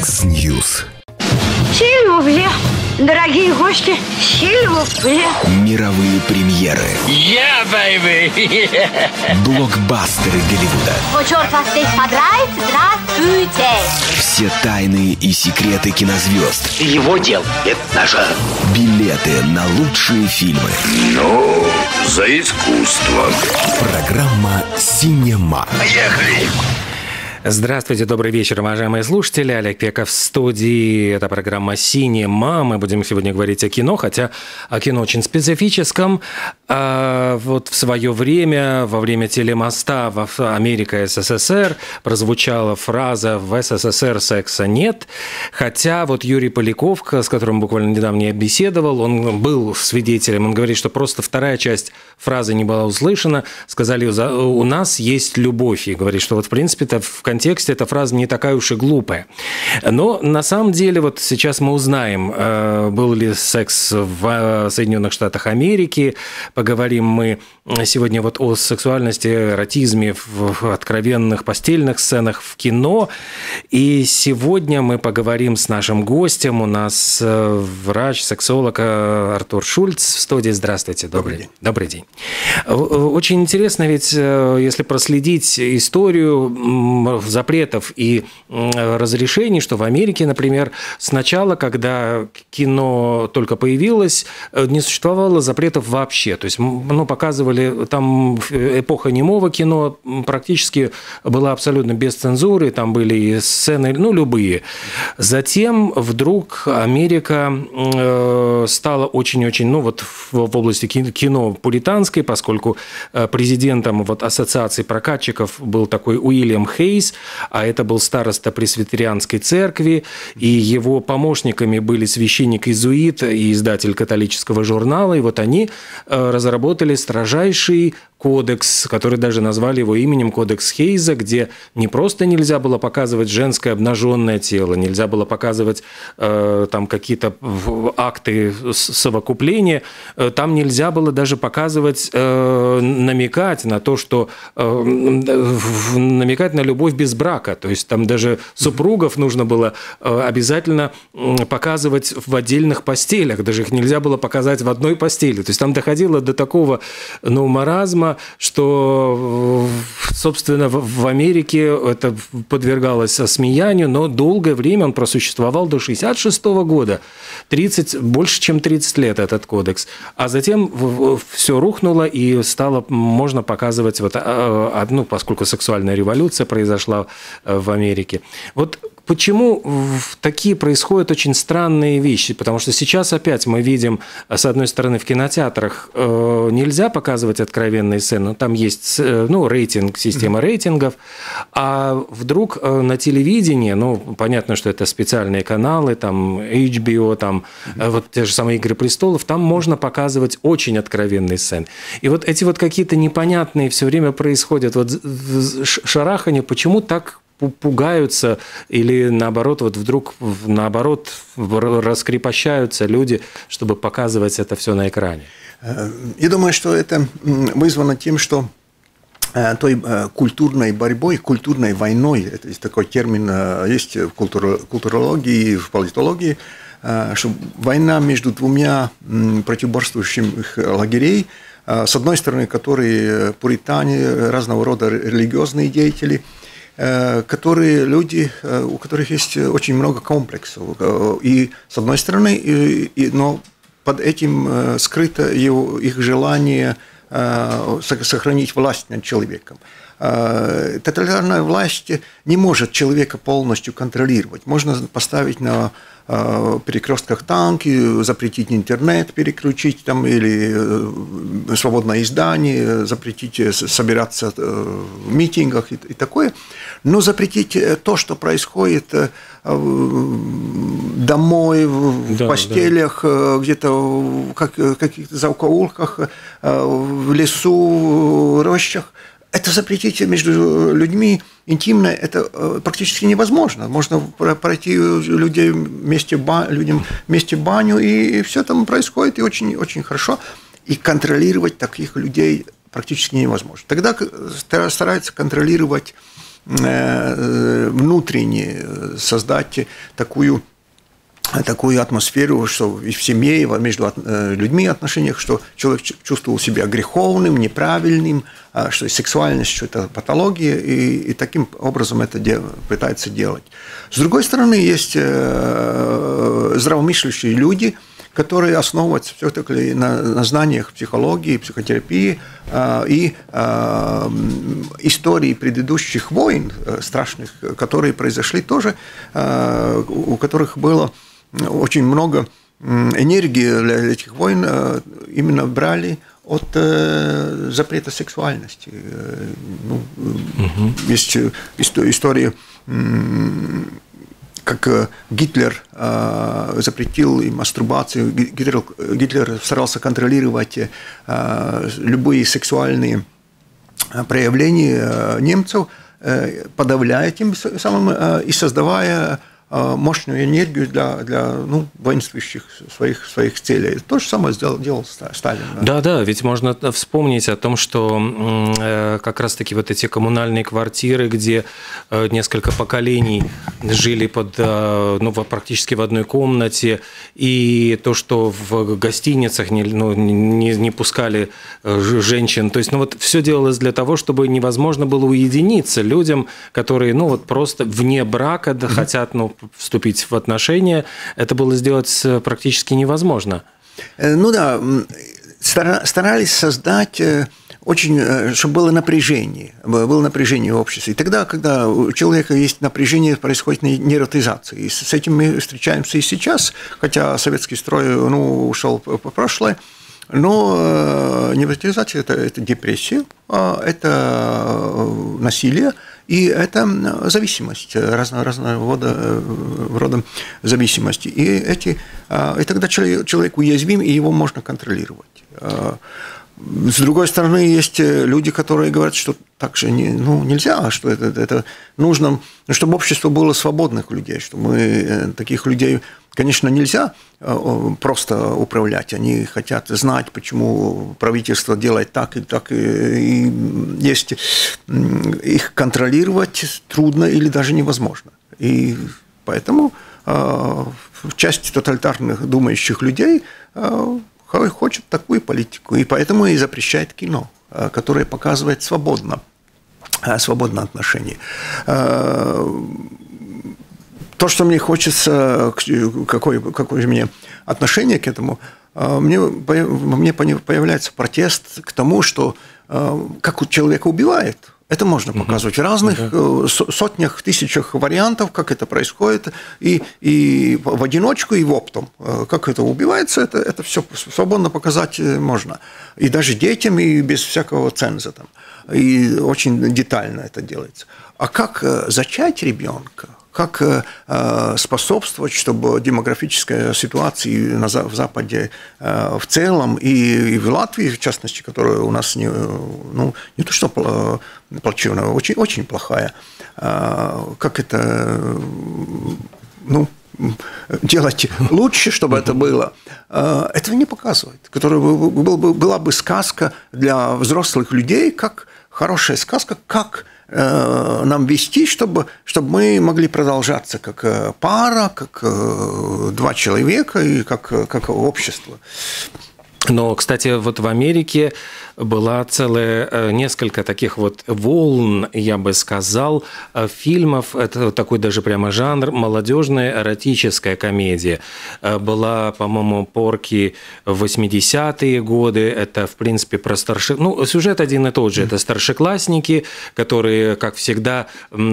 Секс-Ньюс. Сильвупле, дорогие гости, сильвупле. Мировые премьеры. baby. Блокбастеры Голливуда. Вот черт вас здесь подрает, здравствуйте. Все тайны и секреты кинозвезд. Его дел – это нажар. Билеты на лучшие фильмы. Ну, за искусство. Программа «Синема». Поехали. Здравствуйте, добрый вечер, уважаемые слушатели. Олег Пеков в студии. Это программа «Синема». Мы будем сегодня говорить о кино, хотя о кино очень специфическом. Вот в свое время, во время телемоста в Америка и СССР прозвучала фраза «В СССР секса нет». Хотя вот Юрий Поляков, с которым буквально недавно я беседовал, он был свидетелем. Он говорит, что просто вторая часть фразы не была услышана. Сказали, у нас есть любовь. И говорит, что вот в принципе-то в контексте эта фраза не такая уж и глупая. Но на самом деле вот сейчас мы узнаем, был ли секс в Соединенных Штатах Америки. Поговорим мы сегодня вот о сексуальности, эротизме в откровенных постельных сценах в кино. И сегодня мы поговорим с нашим гостем. У нас врач, сексолог Артур Шульц в студии. Здравствуйте. Добрый день. Добрый день. Очень интересно, ведь если проследить историю запретов и разрешений, что в Америке, например, сначала, когда кино только появилось, не существовало запретов вообще. То есть, показывали, там эпоха немого кино практически была абсолютно без цензуры, там были и сцены, любые. Затем вдруг Америка стала очень-очень, в области кино пуританской, поскольку президентом ассоциации прокатчиков был такой Уильям Хейс, а это был староста пресвитерианской церкви, и его помощниками были священник-иезуит и издатель католического журнала, и вот они разработали строжайший кодекс, который даже назвали его именем Кодекс Хейза, где не просто нельзя было показывать женское обнаженное тело, нельзя было показывать там какие-то акты совокупления, там нельзя было даже показывать, намекать на то, что намекать на любовь без брака, то есть там даже супругов нужно было обязательно показывать в отдельных постелях, даже их нельзя было показать в одной постели, то есть там доходило до такого маразма, что, собственно, в Америке это подвергалось осмеянию, но долгое время он просуществовал до 1966 года, больше чем 30 лет этот кодекс, а затем все рухнуло и стало можно показывать, поскольку сексуальная революция произошла в Америке. Вот почему такие происходят очень странные вещи? Потому что сейчас опять мы видим, с одной стороны, в кинотеатрах нельзя показывать откровенные сцены, там есть рейтинг, система рейтингов, а вдруг на телевидении, понятно, что это специальные каналы, там HBO, там вот те же самые «Игры престолов», там можно показывать очень откровенные сцены. И вот эти вот какие-то непонятные все время происходят шарахания, почему так пугаются или наоборот, вдруг раскрепощаются люди, чтобы показывать это все на экране? Я думаю, что это вызвано тем, что той культурной борьбой, культурной войной, это есть такой термин, есть в культурологии, в политологии, что война между двумя противоборствующими лагерей, с одной стороны, которые пуритане, разного рода религиозные деятели, которые люди, у которых есть очень много комплексов. И с одной стороны, но под этим скрыто их желание сохранить власть над человеком. Тоталитарная власть не может человека полностью контролировать. Можно поставить на перекрестках танки, запретить интернет, переключить там, или свободное издание, запретить собираться в митингах и такое. Но запретить то, что происходит домой, в постелях, где-то в каких-то закоулках, в лесу, в рощах, это запретить между людьми интимно, это практически невозможно. Можно пройти людям вместе баню, и все там происходит, и очень-очень хорошо. И контролировать таких людей практически невозможно. Тогда стараются контролировать внутренне создать такую атмосферу, что и в семье, и между людьми отношениях, что человек чувствовал себя греховным, неправильным, что сексуальность, что это патология, и таким образом это пытается делать. С другой стороны, есть здравомыслящие люди, которые основываются все-таки на знаниях психологии, психотерапии и истории предыдущих войн страшных, которые произошли тоже, у которых было очень много энергии для этих войн, именно брали от запрета сексуальности. Есть история, как Гитлер запретил и мастурбацию, Гитлер старался контролировать любые сексуальные проявления немцев, подавляя тем самым и создавая мощную энергию для воинствующих своих целей. То же самое делал Сталин. Да, ведь можно вспомнить о том, что как раз-таки вот эти коммунальные квартиры, где несколько поколений жили практически в одной комнате, и то, что в гостиницах не пускали женщин. То есть все делалось для того, чтобы невозможно было уединиться людям, которые просто вне брака хотят вступить в отношения. Это было сделать практически невозможно. Старались создать чтобы было напряжение в обществе. И тогда, когда у человека есть напряжение, происходит нейротизация. И с этим мы встречаемся и сейчас, хотя советский строй ушел в прошлое. Но нейротизация – это депрессия, это насилие, и это зависимость, разного рода зависимости. И тогда человек уязвим, и его можно контролировать. С другой стороны, есть люди, которые говорят, что так же нельзя, что это нужно, чтобы общество было свободных людей, что мы таких людей, конечно, нельзя просто управлять. Они хотят знать, почему правительство делает так и так, и есть их контролировать трудно или даже невозможно. И поэтому часть тоталитарных думающих людей хочет такую политику, и поэтому и запрещает кино, которое показывает свободно отношения. То, что мне хочется, какое же мне отношение к этому, мне появляется протест к тому, что как человека убивает. Это можно показывать в разных сотнях, тысячах вариантов, как это происходит, и в одиночку, и в оптом. Как это убивается, это все свободно показать можно. И даже детям, и без всякого ценза. И очень детально это делается. А как зачать ребенка? Как способствовать, чтобы демографическая ситуация в Западе в целом и в Латвии, в частности, которая у нас не то что плачевная, очень, очень плохая, как это делать лучше, чтобы это было, этого не показывает. Была бы сказка для взрослых людей, как хорошая сказка, как нам вести, чтобы мы могли продолжаться как пара, как два человека и как общество. Но, кстати, вот в Америке была целая несколько таких вот волн, я бы сказал, фильмов. Это такой даже прямо жанр, молодежная эротическая комедия. Была, по-моему, «Порки» в 80-е годы. Это, в принципе, про сюжет один и тот же. Это старшеклассники, которые, как всегда,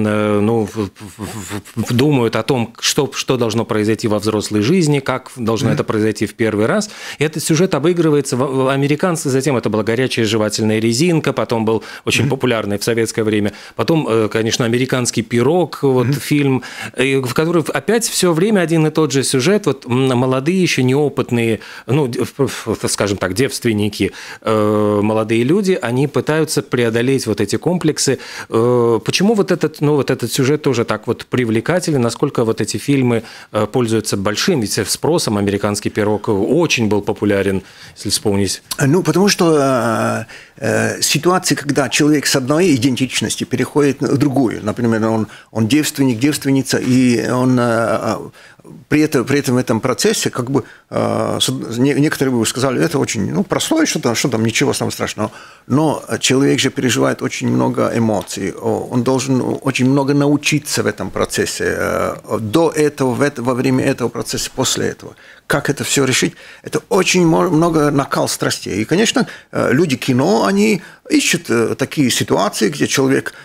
думают о том, что должно произойти во взрослой жизни, как должно это произойти в первый раз. И этот сюжет обыгрывается. Американцы, затем это была «Горячая жевательная резинка», потом был очень популярный в советское время, потом, конечно, «Американский пирог», фильм, в котором опять все время один и тот же сюжет, молодые еще неопытные, скажем так, девственники, молодые люди, они пытаются преодолеть вот эти комплексы. Почему этот сюжет тоже так привлекателен, насколько вот эти фильмы пользуются большим ведь спросом? «Американский пирог» очень был популярен если вспомнить? Ну, потому что ситуации, когда человек с одной идентичности переходит в другую, например, он девственник, девственница, и он при этом в этом процессе, как бы, некоторые бы сказали, это очень простое, что там, ничего самого страшного. Но человек же переживает очень много эмоций, он должен очень много научиться в этом процессе, до этого, во время этого процесса, после этого. Как это все решить? Это очень много накал страстей. И, конечно, люди кино, они ищут такие ситуации, где человек,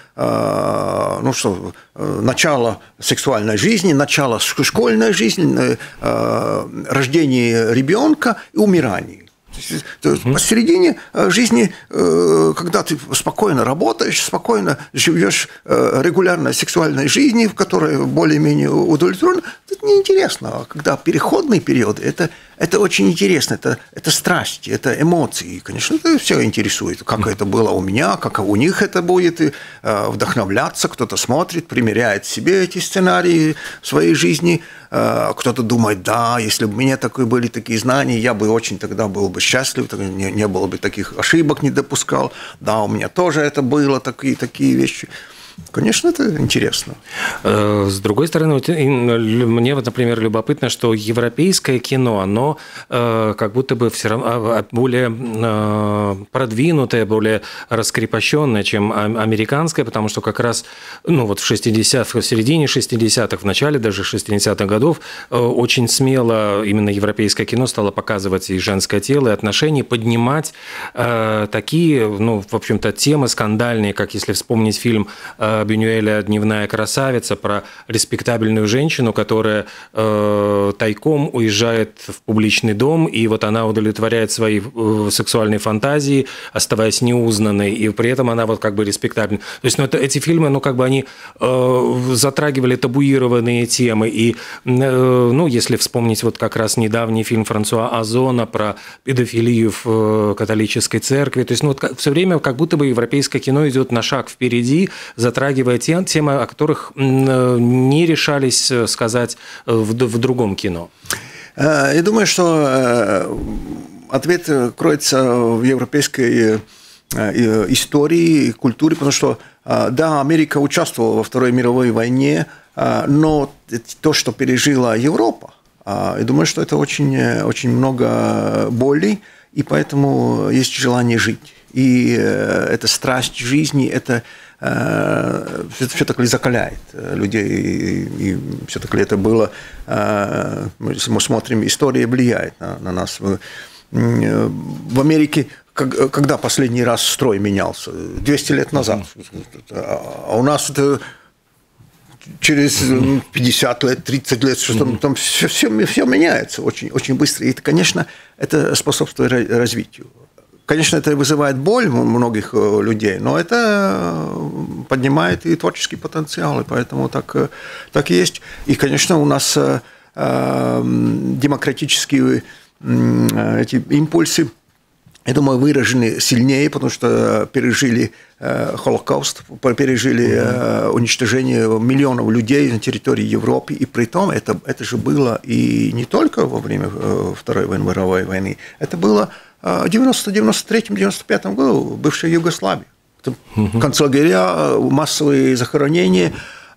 начало сексуальной жизни, начало школьной жизни, рождение ребенка и умирание. Посередине жизни, когда ты спокойно работаешь, спокойно живешь регулярной сексуальной жизнью, в которой более-менее удовлетворен, это неинтересно. А когда переходный период, это очень интересно, это страсти, это эмоции. И, конечно, это все интересует, как это было у меня, как у них это будет, и вдохновляться, кто-то смотрит, примеряет себе эти сценарии в своей жизни, кто-то думает, да, если бы у меня были такие знания, я бы очень тогда был бы счастлив, не было бы таких ошибок, не допускал, да, у меня тоже это было, такие вещи. Конечно, это интересно. С другой стороны, мне, например, любопытно, что европейское кино, оно как будто бы все равно более продвинутое, более раскрепощенное, чем американское, потому что как раз в середине 60-х, в начале даже 60-х годов очень смело именно европейское кино стало показывать и женское тело, и отношения, поднимать такие, в общем-то, темы скандальные, как если вспомнить фильм Бюнюэля «Дневная красавица» про респектабельную женщину, которая тайком уезжает в публичный дом, и вот она удовлетворяет свои сексуальные фантазии, оставаясь неузнанной, и при этом она вот как бы респектабельна. То есть эти фильмы, они затрагивали табуированные темы, и, если вспомнить вот как раз недавний фильм Франсуа Озона про педофилию в католической церкви, то есть все время как будто бы европейское кино идет на шаг впереди, затрагивая темы, о которых не решались сказать в другом кино. Я думаю, что ответ кроется в европейской истории и культуре, потому что, да, Америка участвовала во Второй мировой войне, но то, что пережила Европа, я думаю, что это очень, очень много боли, и поэтому есть желание жить. И эта страсть жизни, это все-таки закаляет людей, и все-таки это было, если мы смотрим, история влияет на нас. В Америке, когда последний раз строй менялся? 200 лет назад. А у нас это через 50 лет, 30 лет, что там все меняется очень, очень быстро. И, конечно, это способствует развитию. Конечно, это вызывает боль у многих людей, но это поднимает и творческий потенциал, и поэтому так и есть. И, конечно, у нас демократические эти импульсы, я думаю, выражены сильнее, потому что пережили Холокост, пережили уничтожение миллионов людей на территории Европы, и при том это же было и не только во время Второй мировой войны, это было в 93-95 году в бывшей Югославии. Концлагеря, массовые захоронения.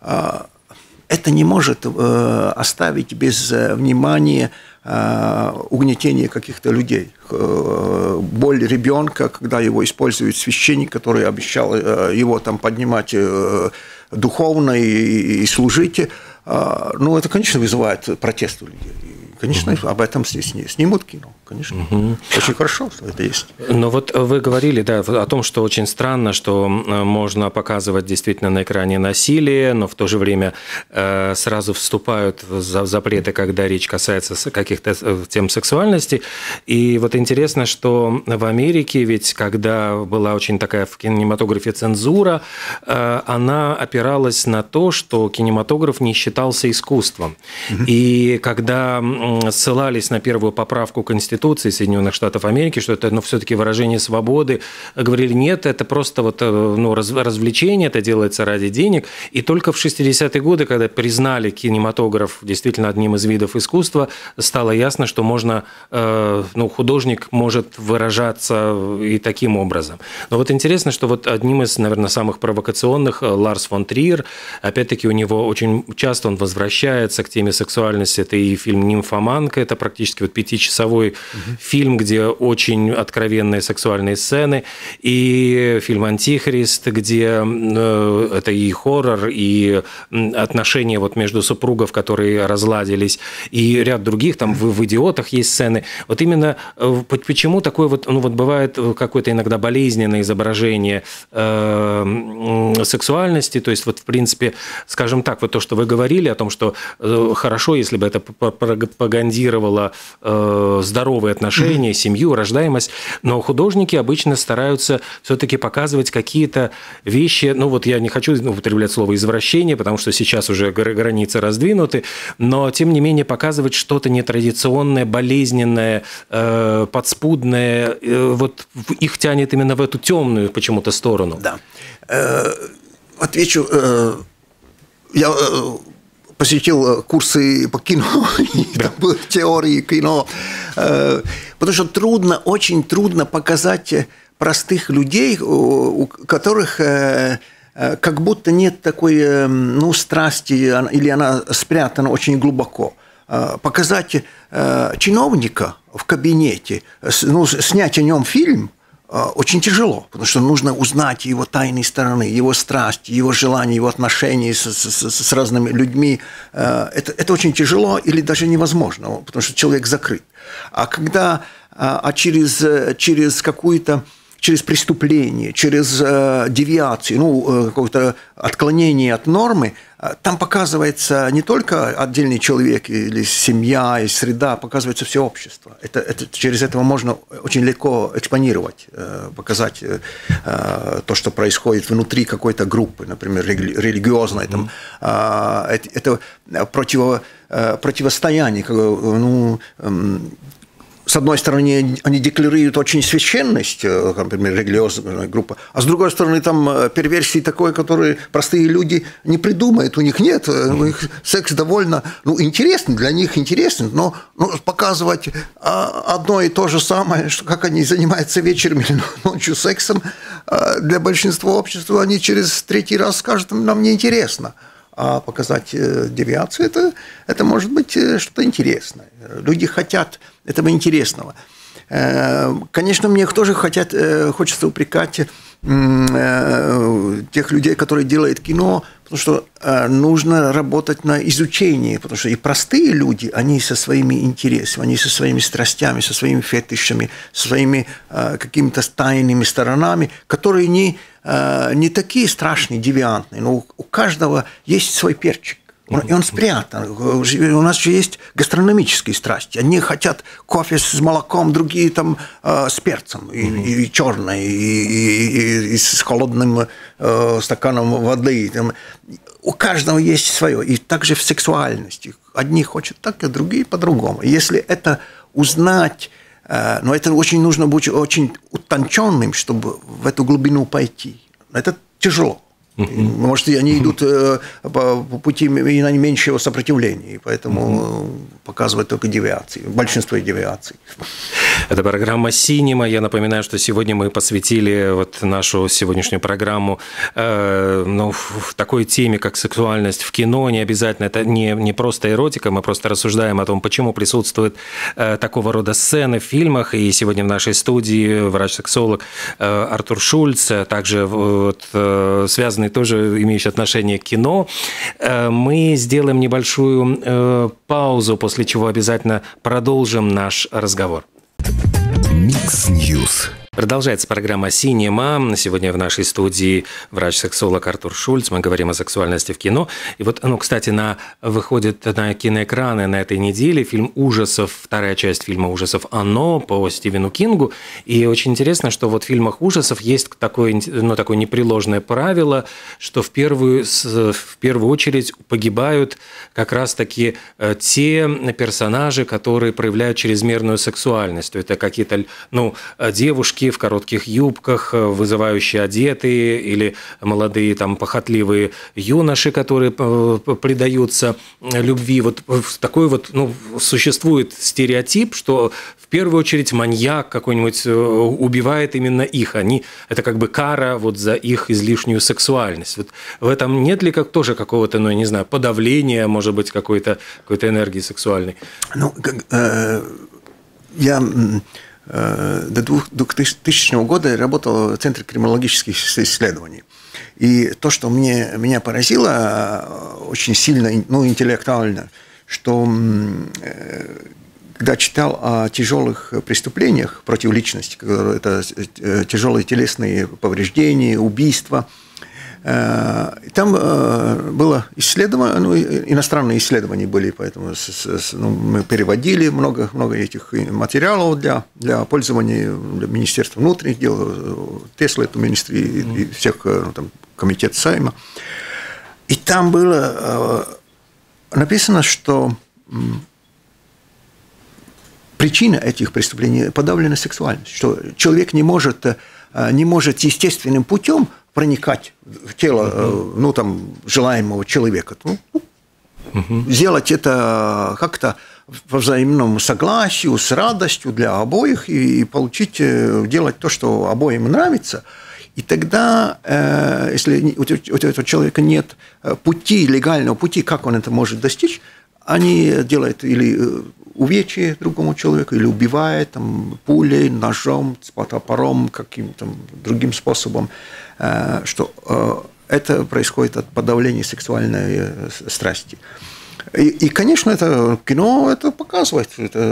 Это не может оставить без внимания угнетение каких-то людей. Боль ребенка, когда его использует священник, который обещал его там поднимать духовно и служить, это, конечно, вызывает протест у людей. Конечно, об этом здесь снимут кино, конечно. Очень хорошо, что это есть. Но вот вы говорили, да, о том, что очень странно, что можно показывать действительно на экране насилие, но в то же время сразу вступают в запреты, когда речь касается каких-то тем сексуальности. И вот интересно, что в Америке, ведь когда была очень такая в кинематографе цензура, она опиралась на то, что кинематограф не считался искусством. И когда ссылались на первую поправку Конституции Соединенных Штатов Америки, что это все-таки выражение свободы. Говорили, нет, это просто развлечение, это делается ради денег. И только в 60-е годы, когда признали кинематограф действительно одним из видов искусства, стало ясно, что можно, художник может выражаться и таким образом. Но вот интересно, что вот одним из, наверное, самых провокационных Ларс фон Триер, опять-таки у него очень часто он возвращается к теме сексуальности. Это и фильм «Нимфоманка», это практически 5-часовой фильм, где очень откровенные сексуальные сцены, и фильм «Антихрист», где это и хоррор, и отношения между супругов, которые разладились, и ряд других, там в «Идиотах» есть сцены. Вот именно почему такое бывает какое-то иногда болезненное изображение сексуальности, то есть в принципе, скажем так, то, что вы говорили о том, что хорошо, если бы это пропагандировало здоровые отношения, семью, рождаемость, но художники обычно стараются все-таки показывать какие-то вещи, я не хочу употреблять слово «извращение», потому что сейчас уже границы раздвинуты, но тем не менее показывать что-то нетрадиционное, болезненное, подспудное, их тянет именно в эту темную почему-то сторону. Да. Отвечу, я посетил курсы по кино, там были теории кино, потому что очень трудно показать простых людей, у которых как будто нет такой страсти, или она спрятана очень глубоко. Показать чиновника в кабинете, снять о нем фильм очень тяжело, потому что нужно узнать его тайные стороны, его страсти, его желания, его отношения с разными людьми. Это очень тяжело или даже невозможно, потому что человек закрыт. А когда через какую-то через преступление, через девиацию, какое-то отклонение от нормы, там показывается не только отдельный человек или семья, и среда, показывается все общество. Через это можно очень легко экспонировать, показать то, что происходит внутри какой-то группы, например, религиозной. Это противостояние, с одной стороны, они декларируют очень священность, например, религиозная группа, а с другой стороны, там перверсии такой, которые простые люди не придумают, у них нет, у них секс довольно интересный, для них интересный, но показывать одно и то же самое, что как они занимаются вечером или ночью сексом, для большинства общества они через третий раз скажут, нам неинтересно. А показать девиацию это может быть что-то интересное. Люди хотят этого интересного. Конечно, мне тоже хочется упрекать тех людей, которые делают кино, потому что нужно работать на изучении, потому что и простые люди, они со своими интересами, они со своими страстями, со своими фетишами, со своими какими-то тайными сторонами, которые не такие страшные, девиантные, но у каждого есть свой перчик. И он спрятан. У нас же есть гастрономические страсти. Одни хотят кофе с молоком, другие там с перцем, и черное, и с холодным стаканом воды. У каждого есть свое. И также в сексуальности. Одни хотят так, а другие по-другому. Если это узнать, но это очень нужно быть очень утонченным, чтобы в эту глубину пойти. Это тяжело. Может, они идут по пути наименьшего сопротивления, и поэтому показывают только девиации, большинство девиаций. Это программа «Синема». Я напоминаю, что сегодня мы посвятили нашу сегодняшнюю программу в такой теме, как сексуальность в кино. Не обязательно, это не просто эротика, мы просто рассуждаем о том, почему присутствуют такого рода сцены в фильмах. И сегодня в нашей студии врач-сексолог Артур Шульц, также связанный тоже имеющий отношение к кино. Мы сделаем небольшую паузу, после чего обязательно продолжим наш разговор. Микс Ньюс. Продолжается программа «Синема». Сегодня в нашей студии врач-сексолог Артур Шульц. Мы говорим о сексуальности в кино. И вот, кстати, выходит на киноэкраны на этой неделе фильм ужасов, вторая часть фильма ужасов «Оно» по Стивену Кингу. И очень интересно, что вот в фильмах ужасов есть такое непреложное правило, что в первую очередь погибают как раз-таки те персонажи, которые проявляют чрезмерную сексуальность. Это какие-то, девушки в коротких юбках, вызывающие одетые, или молодые похотливые юноши, которые предаются любви. Вот такой существует стереотип, что в первую очередь маньяк какой-нибудь убивает именно их. Это как бы кара за их излишнюю сексуальность. Вот в этом нет ли тоже какого-то, подавления, может быть, какой-то энергии сексуальной? Я до 2000 года работал в Центре криминологических исследований. И то, что меня поразило очень сильно, интеллектуально, что когда читал о тяжелых преступлениях против личности, это тяжелые телесные повреждения, убийства, там было исследование, иностранные исследования были, поэтому мы переводили много этих материалов для пользования для Министерства внутренних дел, Тесла, это министры и всех комитет Сайма. И там было написано, что причина этих преступлений – подавленная сексуальность, что человек не может естественным путем проникать в тело желаемого человека. Сделать это как-то по взаимному согласию, с радостью для обоих и делать то, что обоим нравится. И тогда, если у этого человека нет легального пути, как он это может достичь, они делают или увечье другому человеку, или убивает пулей, ножом, топором, каким-то другим способом, что это происходит от подавления сексуальной страсти. И, конечно, кино это показывает.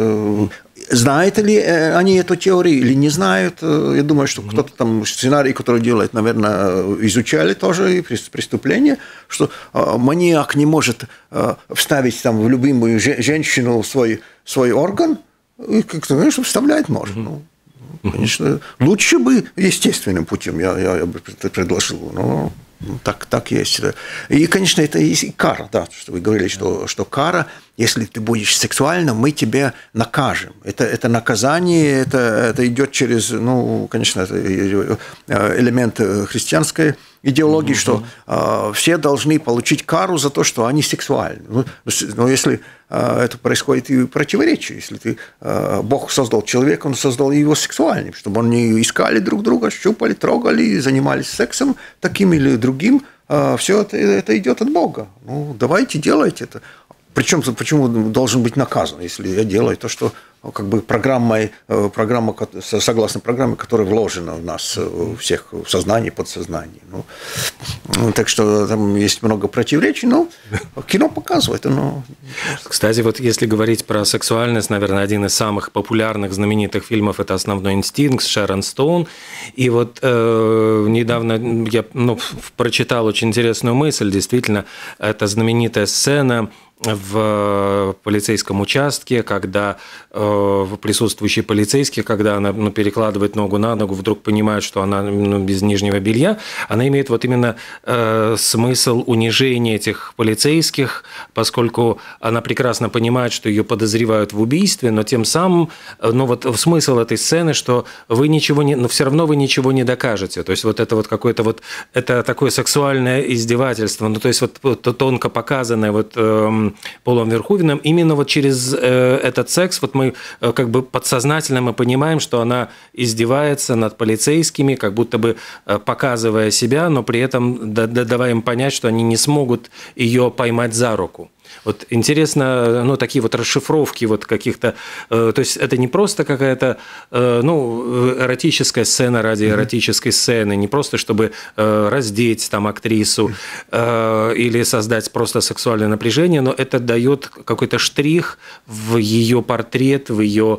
Знают ли они эту теорию или не знают? Я думаю, что кто-то сценарий, который делает, наверное, изучали тоже преступление, что маньяк не может вставить в любимую женщину свой орган, и как-то, конечно, вставлять может. Конечно, лучше бы естественным путем, я бы предложил, но так есть. И, конечно, это и кара, да, что вы говорили, что кара, если ты будешь сексуальным, мы тебя накажем. Это наказание, это идет через, конечно, это элемент христианской идеологии, что все должны получить кару за то, что они сексуальны. Но если это происходит и противоречие, если Бог создал человека, Он создал его сексуальным, чтобы они искали друг друга, щупали, трогали, занимались сексом таким или другим, все это идет от Бога. Давайте делайте это. Причем, почему должен быть наказан, если я делаю то, что программа, согласно программе, которая вложена в нас всех в сознании, подсознании. Так что там есть много противоречий, но кино показывает. Кстати, если говорить про сексуальность, наверное, один из самых популярных, знаменитых фильмов – это «Основной инстинкт» с Шерон Стоун. И недавно я прочитал очень интересную мысль. Действительно, это знаменитая сцена в полицейском участке, когда присутствующий полицейский, когда она перекладывает ногу на ногу, вдруг понимает, что она без нижнего белья, она имеет именно смысл унижения этих полицейских, поскольку она прекрасно понимает, что ее подозревают в убийстве, но тем самым, смысл этой сцены, что вы ничего не, но все равно вы ничего не докажете. То есть это какое-то это такое сексуальное издевательство, то есть тонко показанное Полом Верховеном, именно через этот секс мы подсознательно мы понимаем, что она издевается над полицейскими, как будто бы показывая себя, но при этом давая им понять, что они не смогут ее поймать за руку. Вот интересно, ну, такие вот расшифровки вот каких-то, то есть это не просто какая-то, ну, эротическая сцена ради эротической сцены, не просто чтобы раздеть там актрису или создать просто сексуальное напряжение, но это дает какой-то штрих в ее портрет, в ее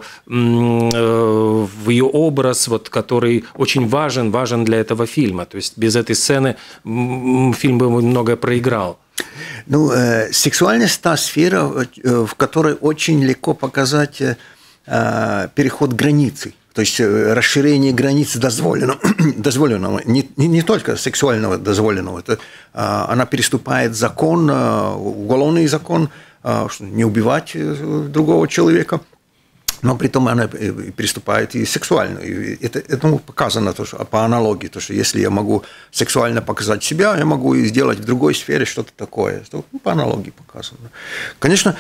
образ, вот, который очень важен для этого фильма. То есть без этой сцены фильм бы многое проиграл. Ну, сексуальность – та сфера, в которой очень легко показать переход границы. То есть расширение границ дозволенного, не только сексуального дозволенного. Это, она переступает закон, уголовный закон, не убивать другого человека. Но при том она переступает и сексуально. И это показано то, что, по аналогии, то, что если я могу сексуально показать себя, я могу и сделать в другой сфере что-то такое. По аналогии показано. Конечно,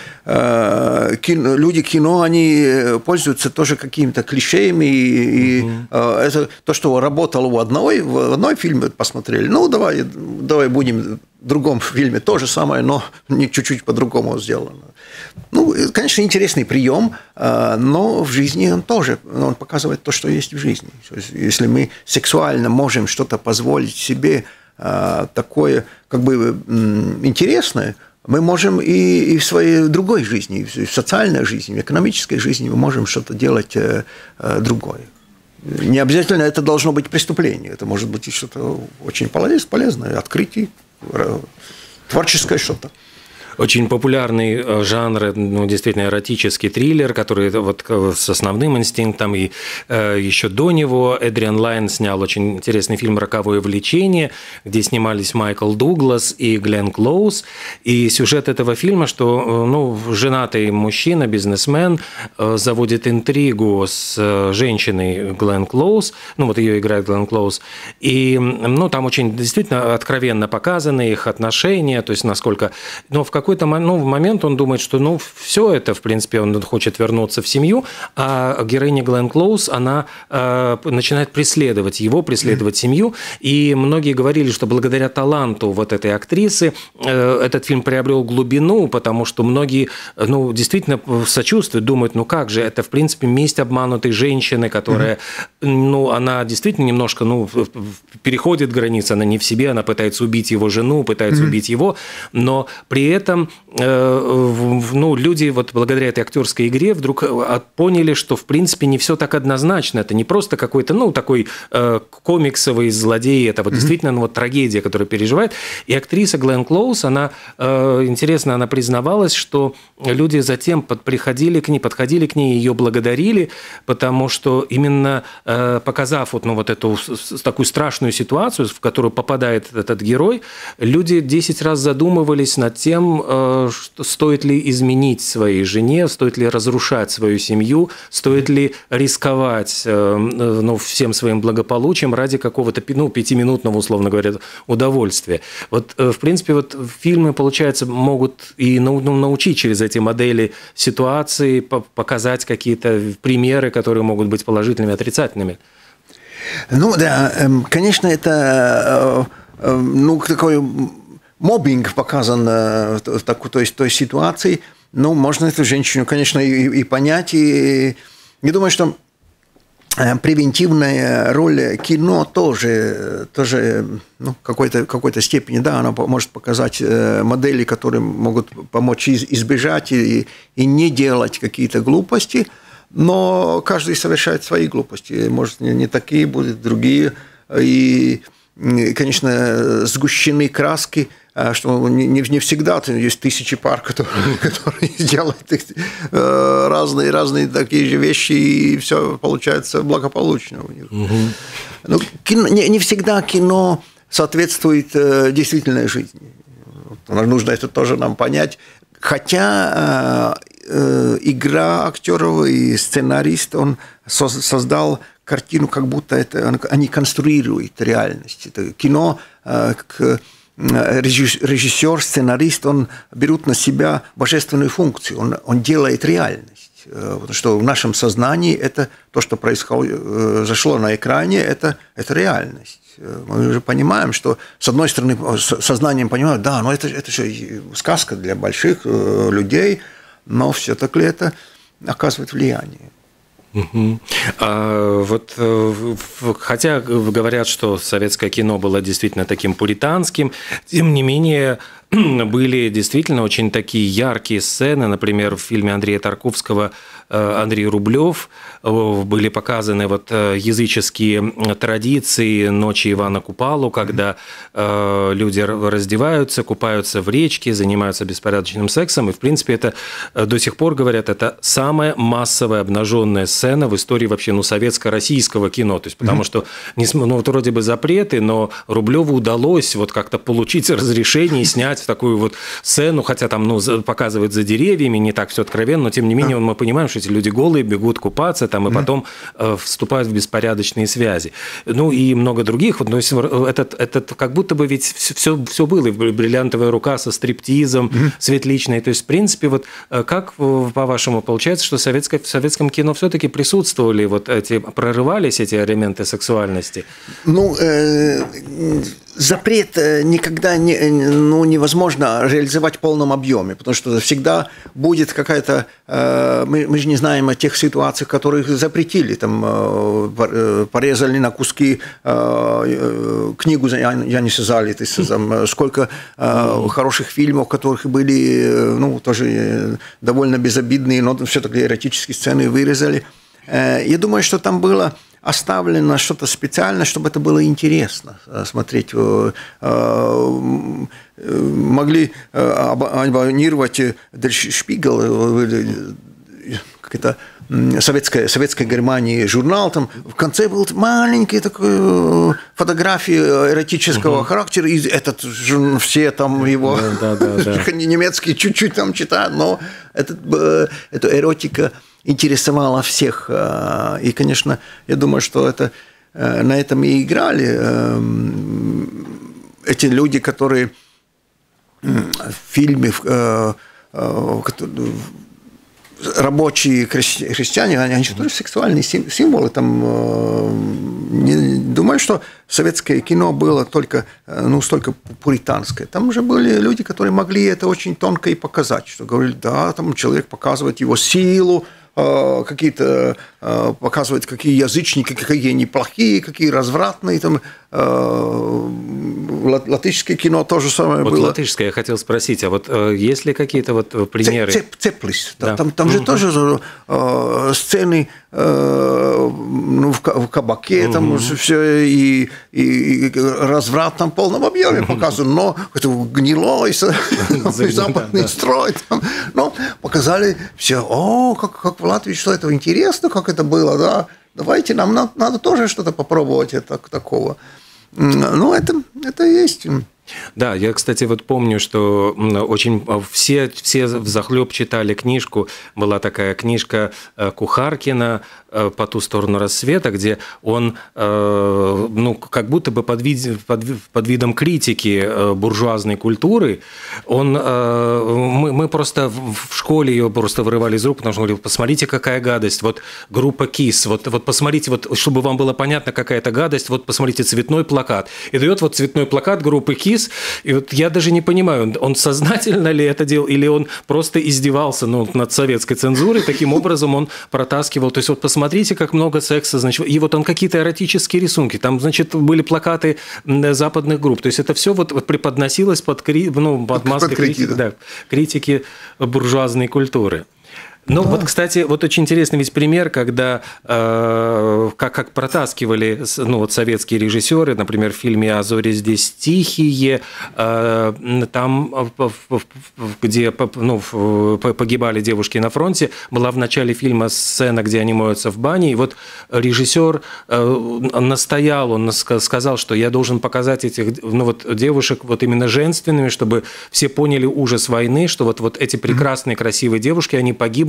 люди кино, они пользуются тоже какими-то клишеями. И это то, что работало в одной фильме, посмотрели. Ну, давай будем в другом фильме то же самое, но не чуть-чуть по-другому сделано. Ну, конечно, интересный прием, но в жизни он тоже он показывает то, что есть в жизни. То есть, если мы сексуально можем что-то позволить себе такое, как бы интересное, мы можем и в своей другой жизни, и в социальной жизни, в экономической жизни мы можем что-то делать другое. Не обязательно это должно быть преступление, это может быть и что-то очень полезное, открытие, творческое что-то. Очень популярный жанр, ну, действительно, эротический триллер, который вот с основным инстинктом, и еще до него Эдриан Лайн снял очень интересный фильм «Роковое влечение», где снимались Майкл Дуглас и Гленн Клоуз. И сюжет этого фильма, что, ну, женатый мужчина, бизнесмен, заводит интригу с женщиной Гленн Клоуз, ну, вот ее играет Гленн Клоуз, и, ну, там очень действительно откровенно показаны их отношения, то есть насколько, но в какой-то момент он думает, что ну все это, в принципе, он хочет вернуться в семью, а героиня Гленн Клоуз, она начинает преследовать семью, и многие говорили, что благодаря таланту вот этой актрисы этот фильм приобрел глубину, потому что многие, ну, действительно сочувствуют, думают, ну как же, это, в принципе, месть обманутой женщины, которая, ну, она действительно немножко, ну, переходит границы, она не в себе, она пытается убить его жену, пытается убить его, но при этом ну, люди вот благодаря этой актерской игре вдруг поняли, что в принципе не все так однозначно. Это не просто какой-то, ну, такой комиксовый злодей, это вот действительно, ну, вот трагедия, которую переживает. И актриса Гленн Клоуз, она, интересно, она признавалась, что люди затем подходили к ней, ее благодарили, потому что именно показав вот, ну, вот эту такую страшную ситуацию, в которую попадает этот герой, люди 10 раз задумывались над тем, что стоит ли изменить своей жене, стоит ли разрушать свою семью, стоит ли рисковать, ну, всем своим благополучием ради какого-то, ну, 5-минутного, условно говоря, удовольствия. Вот, в принципе, вот фильмы, получается, могут и научить через эти модели ситуации, показать какие-то примеры, которые могут быть положительными, отрицательными. Ну, да, конечно, это, ну, такой... Моббинг показан в той ситуации, но можно эту женщину, конечно, и понять. И я думаю, что превентивная роль кино тоже ну, в какой-то степени, да, она может показать модели, которые могут помочь избежать и не делать какие-то глупости, но каждый совершает свои глупости. Может, не такие будут, другие. И, конечно, сгущены краски, что не всегда есть тысячи пар, которые делают разные такие же вещи, и все получается благополучно у них. Но не всегда кино соответствует действительной жизни. Нужно это тоже нам понять. Хотя игра актеров и сценарист, он создал картину, как будто это они конструируют реальность. Это кино режиссер, сценарист, он берут на себя божественную функцию, он делает реальность. Потому что в нашем сознании это то, что произошло на экране, это реальность. Мы уже понимаем, что, с одной стороны, сознанием понимаем, да, но это же сказка для больших людей, но все-таки это оказывает влияние. Хотя говорят, что советское кино было действительно таким пуританским, тем не менее были действительно очень такие яркие сцены. Например, в фильме Андрея Тарковского «Андрей Рублев» были показаны языческие традиции ночи Ивана Купалу, когда люди раздеваются, купаются в речке, занимаются беспорядочным сексом. И, в принципе, это до сих пор, говорят, это самая массовая обнаженная сцена в истории вообще советско-российского кино. То есть, потому что, вроде бы запреты, но Рублеву удалось как-то получить разрешение и снять такую сцену, хотя там показывают за деревьями, не так все откровенно, но тем не менее мы понимаем, что эти люди голые, бегут купаться там, и потом вступают в беспорядочные связи. И много других. Это как будто бы ведь все было. И «Бриллиантовая рука» со стриптизом, Светличной. То есть, в принципе, как, по-вашему, получается, что в советском кино все-таки присутствовали прорывались эти элементы сексуальности? Запрет никогда невозможно реализовать в полном объеме, потому что всегда будет какая-то... Мы же не знаем о тех ситуациях, которых запретили. Там порезали на куски книгу Яниса Залитиса, сколько хороших фильмов, которых были тоже довольно безобидные, но все-таки эротические сцены вырезали. Я думаю, что там было оставлено что-то специально, чтобы это было интересно смотреть. Могли абонировать Der Spiegel, как-то советской Германии журнал, там в конце был маленький такой фотографии эротического характера, и все там его немецкий чуть-чуть там читают, но эта эротика интересовала всех. И, конечно, я думаю, что это на этом и играли эти люди, которые в фильме рабочие христиане, они же тоже сексуальные символы. Там, не думаю, что советское кино было только столько пуританское. Там уже были люди, которые могли это очень тонко и показать, что говорили, да, там человек показывает его силу, какие-то показывают, какие язычники, какие неплохие, какие развратные. Там, латышское кино тоже самое было. Латышское я хотел спросить, а есть ли какие-то примеры? Цеплис. Да. Там же тоже сцены в кабаке, там все и разврат там в полном объеме показан, но это гнилой западный строй. Но показали все, как в Латвии, что это интересно, как это было, да. Давайте, нам надо тоже что-то попробовать такого. Ну, это есть. Да, я, кстати, помню, что очень все взахлеб читали книжку. Была такая книжка Кухаркина «По ту сторону рассвета», где он, как будто бы под видом критики буржуазной культуры, мы просто в школе ее просто вырывали из рук, потому что говорили, посмотрите, какая гадость, группа КИС, посмотрите, чтобы вам было понятно, какая это гадость, посмотрите, цветной плакат. И дает цветной плакат группы КИС, и я даже не понимаю, он сознательно ли это делал, или он просто издевался над советской цензурой, таким образом он протаскивал, то есть посмотрите, как много секса, значит, и он какие-то эротические рисунки, там, значит, были плакаты западных групп, то есть это все преподносилось под маской критики буржуазной культуры. Кстати, очень интересный ведь пример, когда как протаскивали советские режиссеры, например, в фильме «А зори здесь тихие», там, где погибали девушки на фронте, была в начале фильма сцена, где они моются в бане, и режиссер настоял, он сказал, что я должен показать этих девушек именно женственными, чтобы все поняли ужас войны, что эти прекрасные, красивые девушки, они погибнут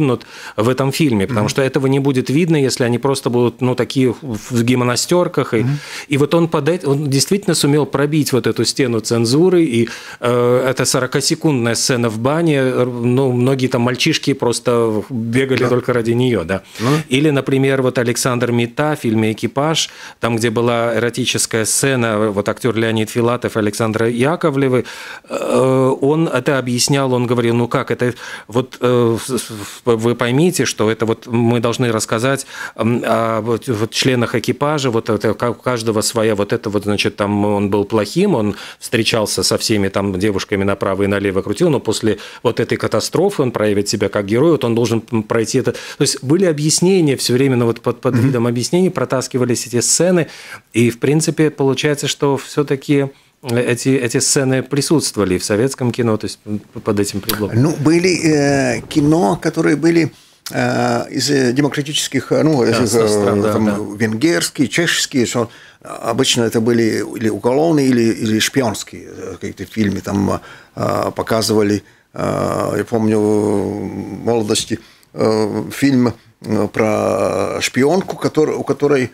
погибнут в этом фильме, потому что этого не будет видно, если они просто будут, ну, такие в гимнастерках. И вот он действительно сумел пробить вот эту стену цензуры, и это 40-секундная сцена в бане, ну, многие там мальчишки просто бегали только ради нее, да. Или, например, вот Александр Мита в фильме «Экипаж», там, где была эротическая сцена, вот актер Леонид Филатов, Александра Яковлевы, он это объяснял, он говорил, ну как, это вот вы поймите, что это вот мы должны рассказать о вот членах экипажа, вот это, у каждого своя, вот это вот, значит, там он был плохим, он встречался со всеми там девушками направо и налево крутил, но после вот этой катастрофы он проявит себя как герой, вот он должен пройти это. То есть были объяснения все время, вот под видом объяснений протаскивались эти сцены, и в принципе получается, что все-таки эти сцены присутствовали в советском кино, то есть под этим предлогом. Ну, были кино, которые были из демократических, ну, венгерские, чешские, что обычно это были или уголовные, или шпионские какие-то фильмы, там показывали, я помню, в молодости фильм про шпионку, у которой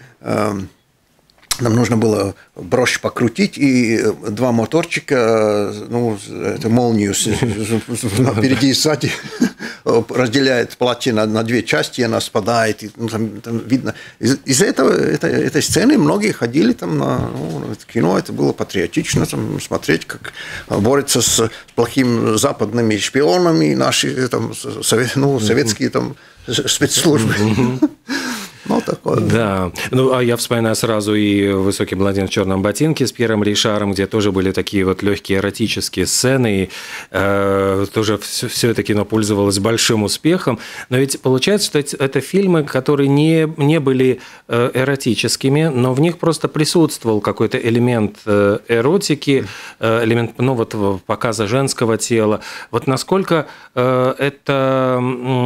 нам нужно было брошь покрутить, и два моторчика, ну, это молнию впереди и сзади разделяет платье на две части, и она спадает, и, ну, там видно. Из-за этой сцены многие ходили там на кино, это было патриотично, там, смотреть, как борются с плохими западными шпионами наши там, советские там, спецслужбы. Ну, такое. Да. Ну, а я вспоминаю сразу и «Высокий блондин в черном ботинке» с Пьером Ришаром, где тоже были такие вот легкие эротические сцены, и тоже все это кино пользовалось большим успехом. Но ведь получается, что это фильмы, которые не были эротическими, но в них просто присутствовал какой-то элемент эротики, элемент, ну, вот, показа женского тела. Вот насколько это,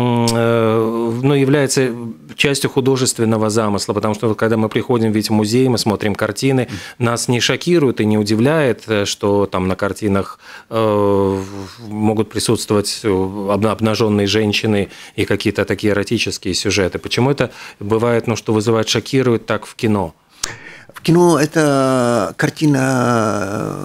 ну, является частью художественного замысла, потому что когда мы приходим ведь в музей, мы смотрим картины, нас не шокирует и не удивляет, что там на картинах могут присутствовать обнаженные женщины и какие-то такие эротические сюжеты. Почему это бывает, ну, что вызывает, шокирует так в кино? В кино эта картина,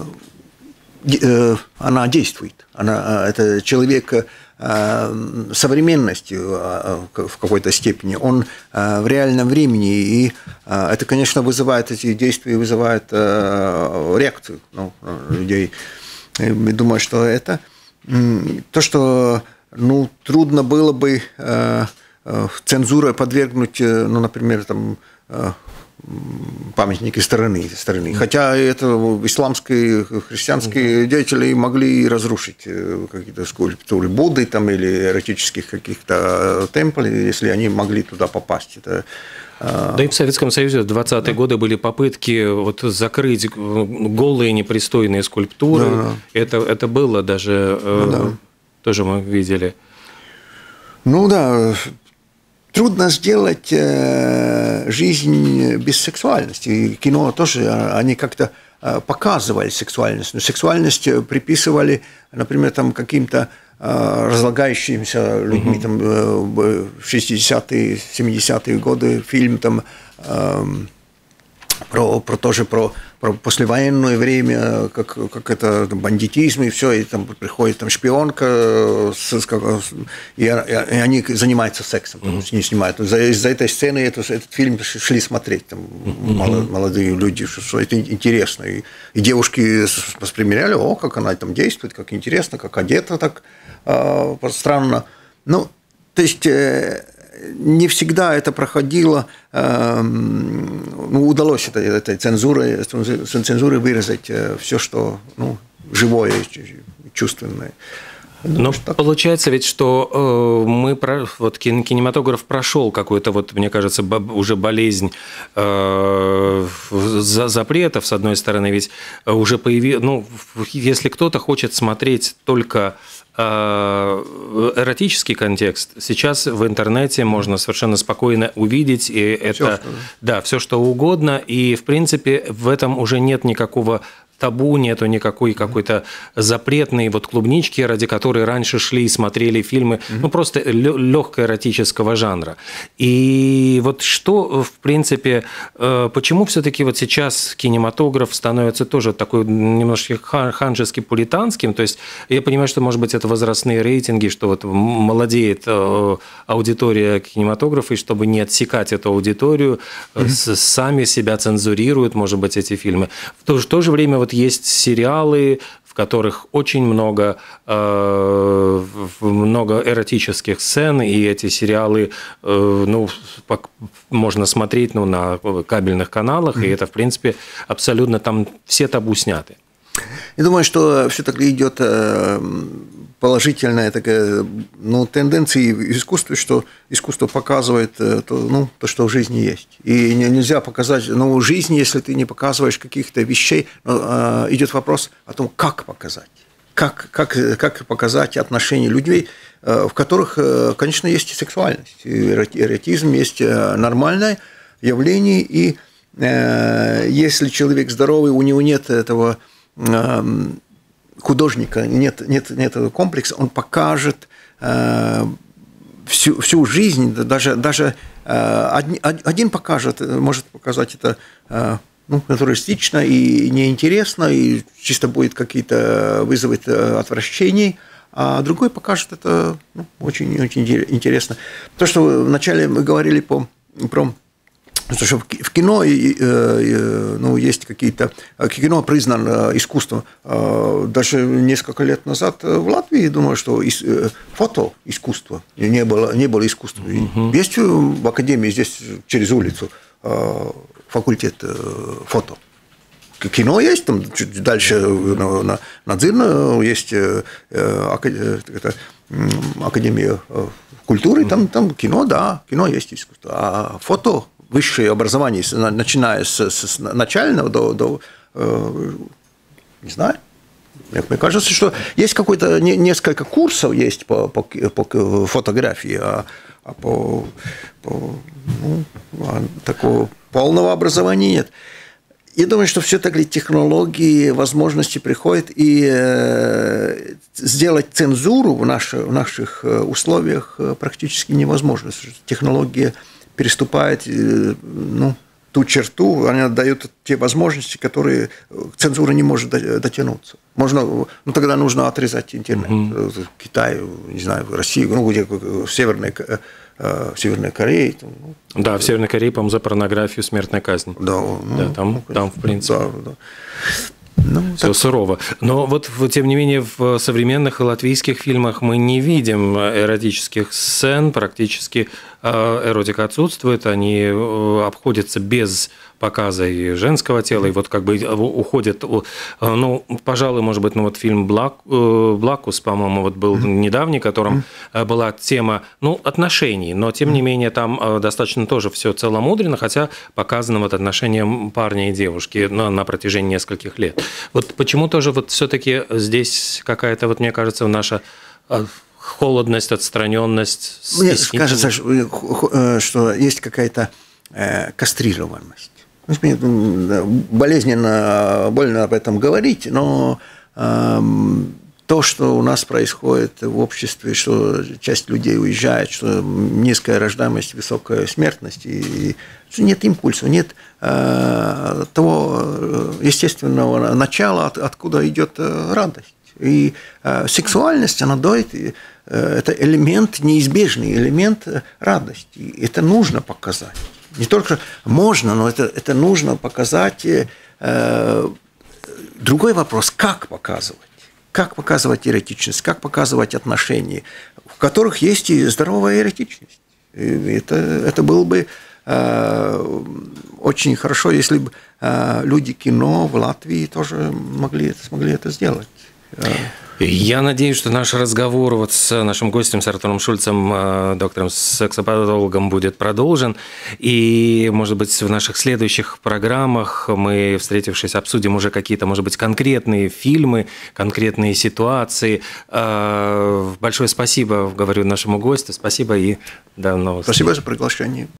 она действует. Это человек современностью в какой-то степени, он в реальном времени, и это, конечно, вызывает, эти действия вызывают реакцию людей. Я думаю, что это то, что, ну, трудно было бы цензурой подвергнуть, ну, например, там, памятники стороны. Хотя это исламские, христианские деятели могли разрушить какие-то скульптуры Будды там, или эротических каких-то темплей, если они могли туда попасть. Это... Да и в Советском Союзе в 20-е годы были попытки вот закрыть голые непристойные скульптуры. Это было даже, тоже мы видели. Ну да. Трудно сделать жизнь без сексуальности. И кино тоже, они как-то показывали сексуальность. Но сексуальность приписывали, например, там, каким-то разлагающимся людьми. Там, в 60-е, 70-е годы фильм там, про послевоенное время, как это бандитизм и все, и там приходит там шпионка, и они занимаются сексом, не снимают. Из-за этой сцены этот фильм шли смотреть там, молодые люди, что это интересно. И девушки воспринимали, как она там действует, как интересно, как одета так странно. Ну, то есть... Не всегда это проходило, ну, удалось этой цензурой выразить все, что, ну, живое, чувственное. Но получается ведь, что вот кинематограф прошел какую-то, вот, мне кажется, уже болезнь запретов, с одной стороны, ведь уже появилось, ну, если кто-то хочет смотреть только эротический контекст, сейчас в интернете можно совершенно спокойно увидеть, и это, все что угодно, и, в принципе, в этом уже нет никакого табу, нету никакой какой-то запретной вот клубнички, ради которой раньше шли и смотрели фильмы, ну, просто легкоэротического жанра. И вот что, в принципе, почему все-таки вот сейчас кинематограф становится тоже такой немножко ханжески-пуританским? То есть я понимаю, что, может быть, это возрастные рейтинги, что вот молодеет аудитория кинематографа, и чтобы не отсекать эту аудиторию, сами себя цензурируют, может быть, эти фильмы. В то же время вот есть сериалы, в которых очень много эротических сцен, и эти сериалы, ну, можно смотреть, ну, на кабельных каналах, и это, в принципе, абсолютно там все табу сняты. Я думаю, что все-таки идет положительная такая, ну, тенденция в искусстве, что искусство показывает то, что в жизни есть. И нельзя показать, ну, жизнь, если ты не показываешь каких-то вещей, идет вопрос о том, как показать. Как показать отношения людей, в которых, конечно, есть и сексуальность, и эротизм, есть нормальное явление, и если человек здоровый, у него нет этого художника, нет этого комплекса, он покажет всю жизнь, даже один покажет, может показать это, ну, натуристично и неинтересно, и чисто будет какие-то вызовет отвращение, а другой покажет это, ну, очень интересно. То, что вначале мы говорили про что в кино, ну, есть какие-то... Кино признано искусством. Даже несколько лет назад в Латвии, думаю, что фотоискусство не было искусством. Есть в академии здесь через улицу факультет фото. Кино есть, там чуть дальше на Дзирно есть академия культуры, там кино, да, кино есть искусство. А фото, высшее образование, начиная с начального до не знаю, мне кажется, что есть какой-то несколько курсов есть по фотографии, такого полного образования нет. Я думаю, что все-таки технологии, возможности приходят, и сделать цензуру в наших условиях практически невозможно. Технология переступает, ну, ту черту, она дает те возможности, которые цензура не может дотянуться. Можно, ну, тогда нужно отрезать интернет. В Китае, не знаю, в России, ну, где в Северной Корее. Да, в Северной Корее, по-моему, за порнографию смертная казнь. Да, да, там в принципе. Да. Ну, все так сурово. Но вот, тем не менее, в современных латвийских фильмах мы не видим эротических сцен, практически эротика отсутствует, они обходятся без показа и женского тела, и вот как бы уходят, ну, пожалуй, может быть, ну, вот фильм «Блакус», по-моему, вот был недавний, в котором была тема, ну, отношений, но, тем не менее, там достаточно тоже все целомудренно, хотя показано вот отношения парня и девушки на протяжении нескольких лет. Вот почему тоже вот все-таки здесь какая-то, вот мне кажется, наша холодность, отстраненность. Мне кажется, что есть какая-то кастрированность. Болезненно, больно об этом говорить, но то, что у нас происходит в обществе, что часть людей уезжает, что низкая рождаемость, высокая смертность, и что нет импульса, нет того естественного начала, откуда идет радость. И сексуальность, она дает, это элемент, неизбежный элемент радости. И это нужно показать. Не только можно, но это нужно показать. Другой вопрос, как показывать? Как показывать эротичность, как показывать отношения, в которых есть и здоровая эротичность. И это было бы очень хорошо, если бы люди кино в Латвии тоже смогли это сделать. Я надеюсь, что наш разговор вот с нашим гостем, с Артуром Шульцем, доктором-сексопатологом, будет продолжен. И, может быть, в наших следующих программах мы, встретившись, обсудим уже какие-то, может быть, конкретные фильмы, конкретные ситуации. Большое спасибо, говорю нашему гостю. Спасибо и до новых встреч. Спасибо за приглашение.